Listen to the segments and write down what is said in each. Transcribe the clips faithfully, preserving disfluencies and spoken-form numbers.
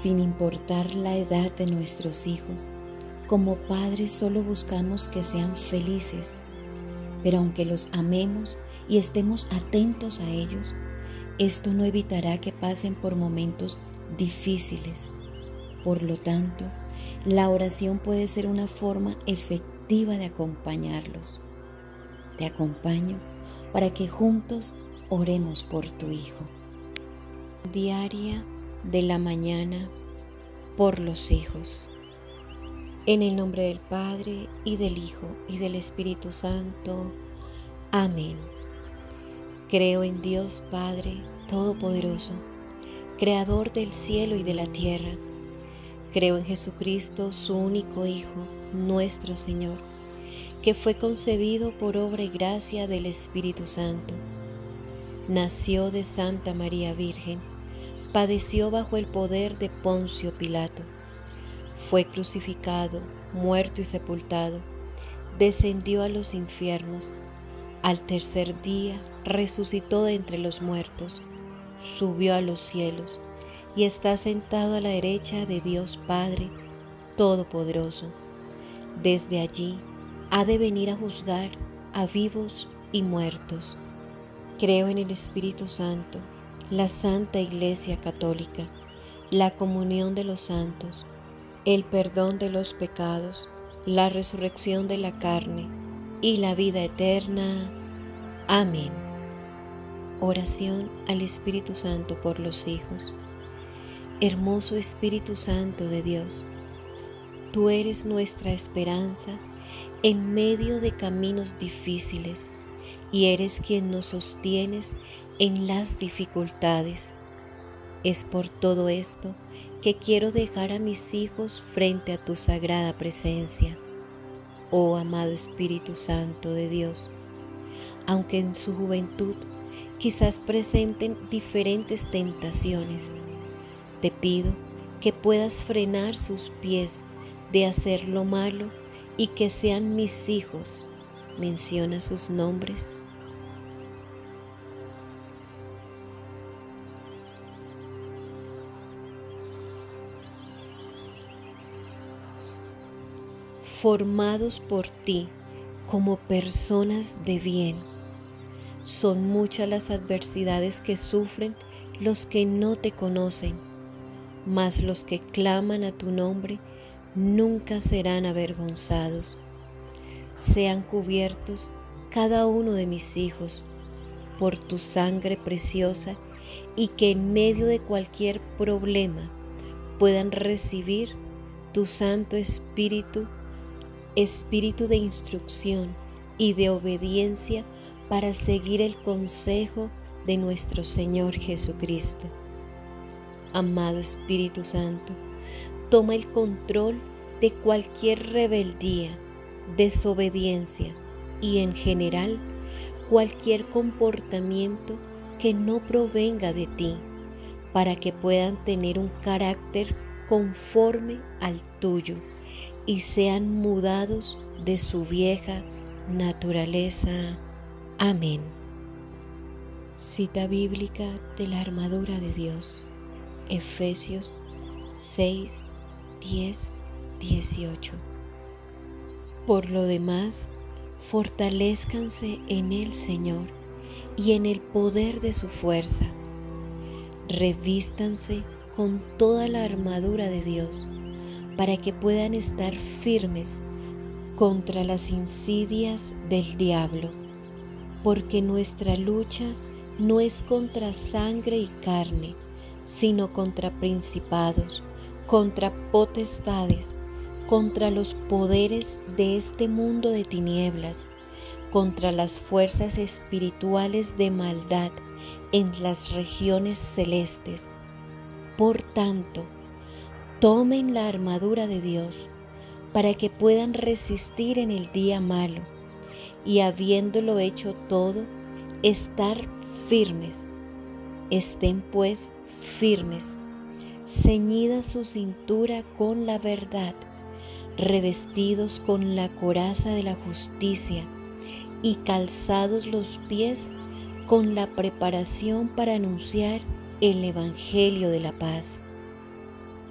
Sin importar la edad de nuestros hijos, como padres solo buscamos que sean felices, pero aunque los amemos y estemos atentos a ellos, esto no evitará que pasen por momentos difíciles. Por lo tanto, la oración puede ser una forma efectiva de acompañarlos. Te acompaño para que juntos oremos por tu hijo. Diaria de la mañana por los hijos. En el nombre del Padre, y del Hijo, y del Espíritu Santo. Amén. Creo en Dios Padre Todopoderoso, Creador del cielo y de la tierra. Creo en Jesucristo, su único Hijo, nuestro Señor, que fue concebido por obra y gracia del Espíritu Santo. Nació de Santa María Virgen, padeció bajo el poder de Poncio Pilato, fue crucificado, muerto y sepultado, descendió a los infiernos, al tercer día resucitó de entre los muertos, subió a los cielos y está sentado a la derecha de Dios Padre Todopoderoso. Desde allí ha de venir a juzgar a vivos y muertos. Creo en el Espíritu Santo, la Santa Iglesia Católica, la comunión de los santos, el perdón de los pecados, la resurrección de la carne y la vida eterna. Amén. Oración al Espíritu Santo por los hijos. Hermoso Espíritu Santo de Dios, tú eres nuestra esperanza en medio de caminos difíciles y eres quien nos sostienes en las dificultades. Es por todo esto que quiero dejar a mis hijos frente a tu sagrada presencia. Oh amado Espíritu Santo de Dios, aunque en su juventud quizás presenten diferentes tentaciones, te pido que puedas frenar sus pies de hacer lo malo y que sean mis hijos. Menciona sus nombres. Formados por ti como personas de bien. Son muchas las adversidades que sufren los que no te conocen, mas los que claman a tu nombre nunca serán avergonzados. Sean cubiertos cada uno de mis hijos por tu sangre preciosa y que en medio de cualquier problema puedan recibir tu Santo Espíritu, Espíritu de instrucción y de obediencia para seguir el consejo de nuestro Señor Jesucristo. Amado Espíritu Santo, toma el control de cualquier rebeldía, desobediencia y en general cualquier comportamiento que no provenga de ti, para que puedan tener un carácter conforme al tuyo y sean mudados de su vieja naturaleza. Amén. Cita bíblica de la armadura de Dios, Efesios seis, diez, dieciocho. Por lo demás, fortalézcanse en el Señor y en el poder de su fuerza. Revístanse con toda la armadura de Dios, para que puedan estar firmes contra las insidias del diablo, porque nuestra lucha no es contra sangre y carne, sino contra principados, contra potestades, contra los poderes de este mundo de tinieblas, contra las fuerzas espirituales de maldad en las regiones celestes. Por tanto, tomen la armadura de Dios para que puedan resistir en el día malo y, habiéndolo hecho todo, estar firmes. Estén pues firmes, ceñida su cintura con la verdad, revestidos con la coraza de la justicia y calzados los pies con la preparación para anunciar el Evangelio de la paz.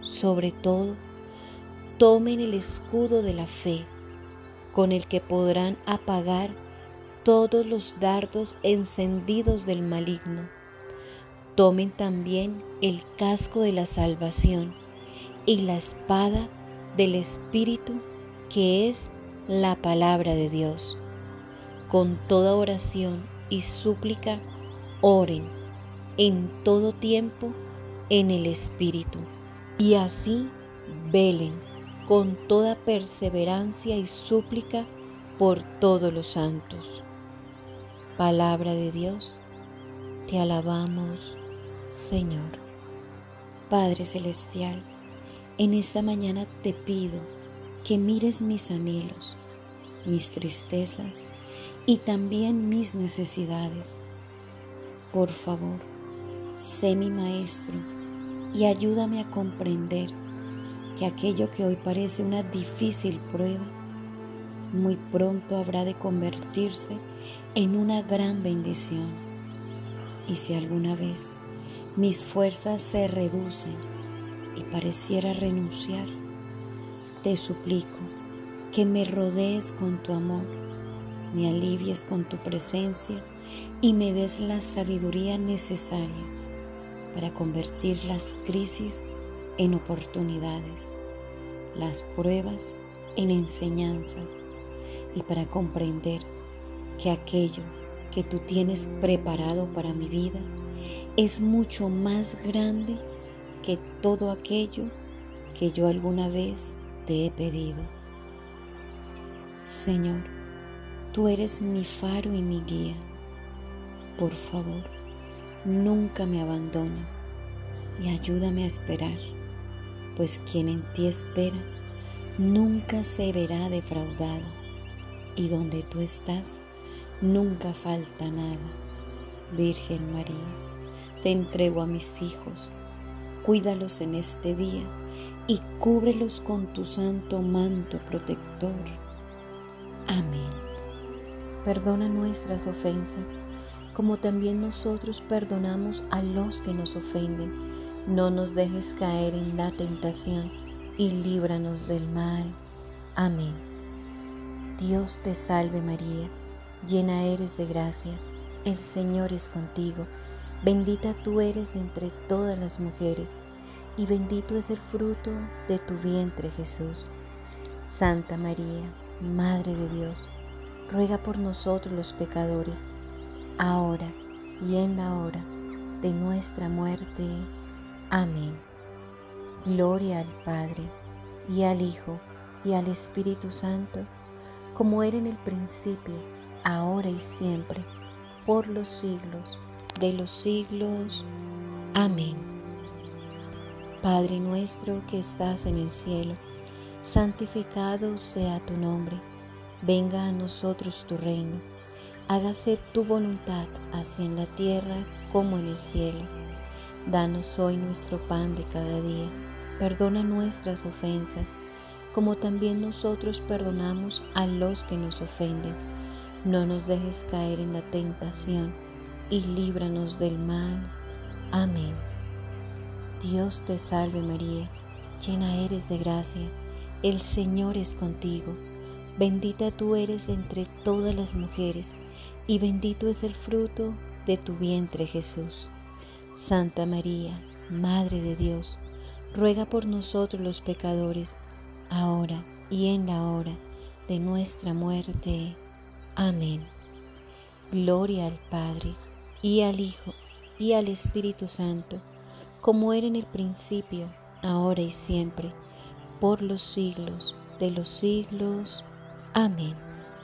sobre todo, tomen el escudo de la fe, con el que podrán apagar todos los dardos encendidos del maligno. Tomen también el casco de la salvación y la espada del Espíritu, que es la palabra de Dios. Con toda oración y súplica, oren en todo tiempo en el Espíritu, y así velen con toda perseverancia y súplica por todos los santos. Palabra de Dios, te alabamos, Señor. Padre Celestial, en esta mañana te pido que mires mis anhelos, mis tristezas y también mis necesidades. Por favor, sé mi maestro y ayúdame a comprender que aquello que hoy parece una difícil prueba, muy pronto habrá de convertirse en una gran bendición. Y si alguna vez mis fuerzas se reducen y pareciera renunciar, te suplico que me rodees con tu amor, me alivies con tu presencia y me des la sabiduría necesaria para convertir las crisis en oportunidades, las pruebas en enseñanzas, y para comprender que aquello que tú tienes preparado para mi vida es mucho más grande que todo aquello que yo alguna vez te he pedido. Señor, tú eres mi faro y mi guía. Por favor, nunca me abandones y ayúdame a esperar, pues quien en ti espera nunca se verá defraudado, y donde tú estás nunca falta nada. Virgen María, te entrego a mis hijos, cuídalos en este día y cúbrelos con tu santo manto protector. Amén. Perdona nuestras ofensas, como también nosotros perdonamos a los que nos ofenden. No nos dejes caer en la tentación y líbranos del mal. Amén. Dios te salve María, llena eres de gracia, el Señor es contigo. Bendita tú eres entre todas las mujeres, y bendito es el fruto de tu vientre Jesús. Santa María, Madre de Dios, ruega por nosotros los pecadores, ahora y en la hora de nuestra muerte. Amén. Gloria al Padre, y al Hijo, y al Espíritu Santo, como era en el principio, ahora y siempre, por los siglos de los siglos. Amén. Padre nuestro que estás en el cielo, santificado sea tu nombre. Venga a nosotros tu reino. Hágase tu voluntad, así en la tierra como en el cielo. Danos hoy nuestro pan de cada día. Perdona nuestras ofensas, como también nosotros perdonamos a los que nos ofenden. No nos dejes caer en la tentación y líbranos del mal. Amén. Dios te salve María, llena eres de gracia, el Señor es contigo. Bendita tú eres entre todas las mujeres, y bendito es el fruto de tu vientre Jesús. Santa María, Madre de Dios, ruega por nosotros los pecadores, ahora y en la hora de nuestra muerte. Amén. Gloria al Padre, y al Hijo, y al Espíritu Santo, como era en el principio, ahora y siempre, por los siglos de los siglos. Amén.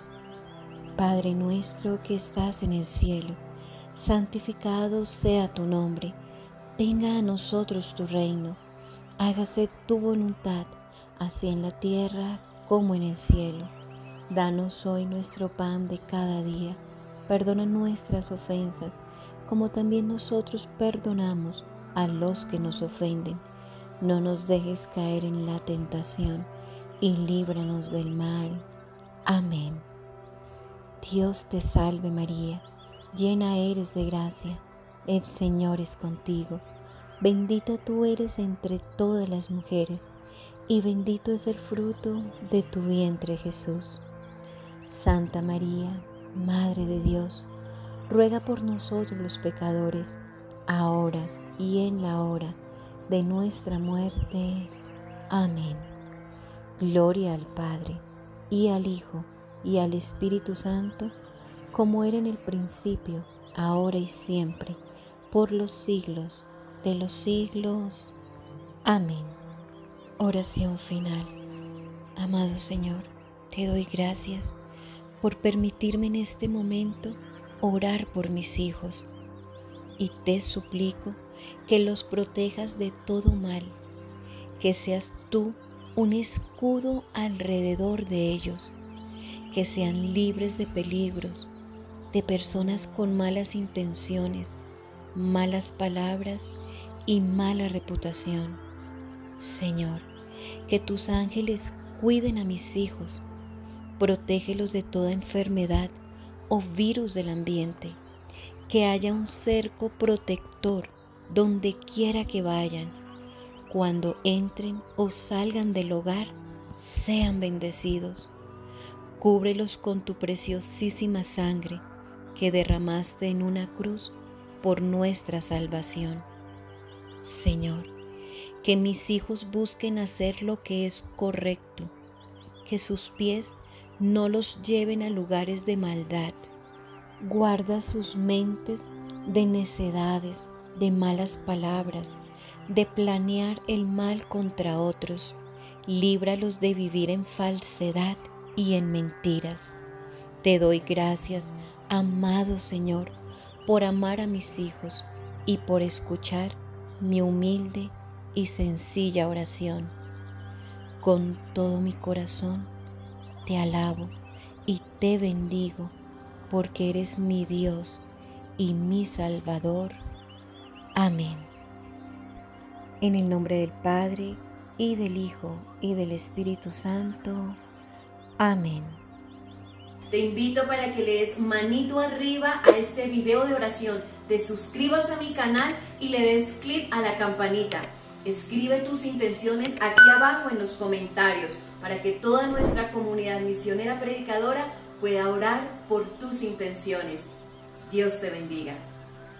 Padre nuestro que estás en el cielo, santificado sea tu nombre. Venga a nosotros tu reino. Hágase tu voluntad, así en la tierra como en el cielo. Danos hoy nuestro pan de cada día. Perdona nuestras ofensas, como también nosotros perdonamos a los que nos ofenden. No nos dejes caer en la tentación y líbranos del mal. Amén. Dios te salve María, llena eres de gracia, el Señor es contigo. Bendita tú eres entre todas las mujeres, y bendito es el fruto de tu vientre, Jesús. Santa María, Madre de Dios, ruega por nosotros los pecadores, ahora y en la hora de nuestra muerte. Amén. Gloria al Padre, y al Hijo, y al Espíritu Santo, como era en el principio, ahora y siempre, por los siglos de los siglos. Amén. Oración final. Amado Señor, te doy gracias por permitirme en este momento orar por mis hijos, y te suplico que los protejas de todo mal, que seas tú un escudo alrededor de ellos, que sean libres de peligros, de personas con malas intenciones, malas palabras y mala reputación. Señor, que tus ángeles cuiden a mis hijos, protégelos de toda enfermedad o virus del ambiente, que haya un cerco protector donde quiera que vayan. Cuando entren o salgan del hogar, sean bendecidos. Cúbrelos con tu preciosísima sangre que derramaste en una cruz por nuestra salvación. Señor, que mis hijos busquen hacer lo que es correcto, que sus pies no los lleven a lugares de maldad. Guarda sus mentes de necedades, de malas palabras, de planear el mal contra otros. Líbralos de vivir en falsedad y en mentiras. Te doy gracias, amado Señor, por amar a mis hijos y por escuchar mi humilde y sencilla oración. Con todo mi corazón te alabo y te bendigo, porque eres mi Dios y mi Salvador. Amén. En el nombre del Padre, y del Hijo, y del Espíritu Santo. Amén. Te invito para que le des manito arriba a este video de oración, te suscribas a mi canal y le des clic a la campanita. Escribe tus intenciones aquí abajo en los comentarios para que toda nuestra comunidad misionera predicadora pueda orar por tus intenciones. Dios te bendiga.